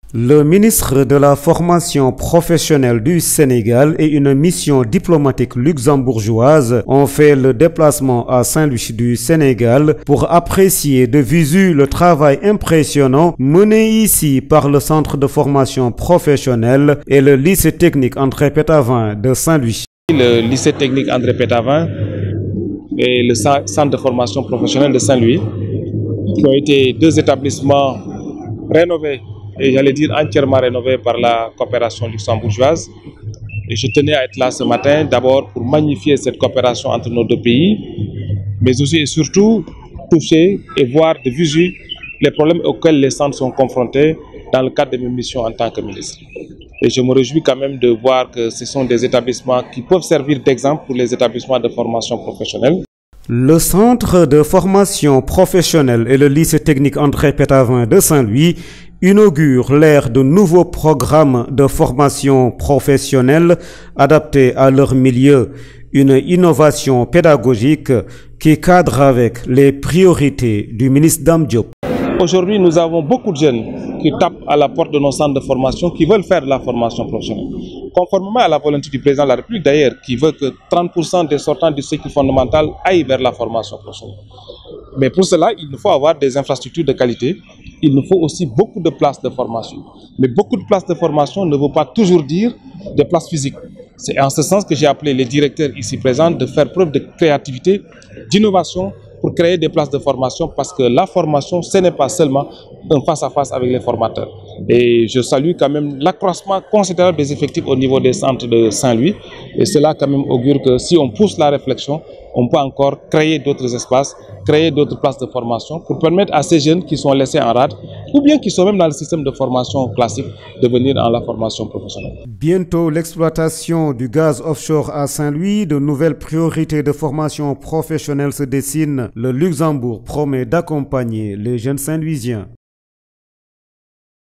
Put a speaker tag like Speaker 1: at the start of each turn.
Speaker 1: Le ministre de la Formation professionnelle du Sénégal et une mission diplomatique luxembourgeoise ont fait le déplacement à Saint-Louis du Sénégal pour apprécier de visu le travail impressionnant mené ici par le Centre de formation professionnelle et le lycée technique André Pétavin de Saint-Louis.
Speaker 2: Le lycée technique André Pétavin et le Centre de formation professionnelle de Saint-Louis, qui ont été deux établissements rénovés et j'allais dire entièrement rénové par la coopération luxembourgeoise. Et je tenais à être là ce matin, d'abord pour magnifier cette coopération entre nos deux pays, mais aussi et surtout toucher et voir de visu les problèmes auxquels les centres sont confrontés dans le cadre de mes missions en tant que ministre. Et je me réjouis quand même de voir que ce sont des établissements qui peuvent servir d'exemple pour les établissements de formation professionnelle.
Speaker 1: Le Centre de formation professionnelle et le lycée technique André Pétavin de Saint-Louis inaugurent l'ère de nouveaux programmes de formation professionnelle adaptés à leur milieu, une innovation pédagogique qui cadre avec les priorités du ministre Dame Diop.
Speaker 2: Aujourd'hui, nous avons beaucoup de jeunes qui tapent à la porte de nos centres de formation, qui veulent faire de la formation professionnelle. Conformément à la volonté du président de la République d'ailleurs, qui veut que 30% des sortants du cycle fondamental aillent vers la formation professionnelle. Mais pour cela, il nous faut avoir des infrastructures de qualité. Il nous faut aussi beaucoup de places de formation. Mais beaucoup de places de formation ne veut pas toujours dire des places physiques. C'est en ce sens que j'ai appelé les directeurs ici présents de faire preuve de créativité, d'innovation, pour créer des places de formation, parce que la formation, ce n'est pas seulement un face-à-face avec les formateurs. Et je salue quand même l'accroissement considérable des effectifs au niveau des centres de Saint-Louis. Et cela quand même augure que si on pousse la réflexion, on peut encore créer d'autres espaces, créer d'autres places de formation pour permettre à ces jeunes qui sont laissés en rade, ou bien qui sont même dans le système de formation classique, de venir dans la formation professionnelle.
Speaker 1: Bientôt l'exploitation du gaz offshore à Saint-Louis, de nouvelles priorités de formation professionnelle se dessinent. Le Luxembourg promet d'accompagner les jeunes Saint-Louisiens.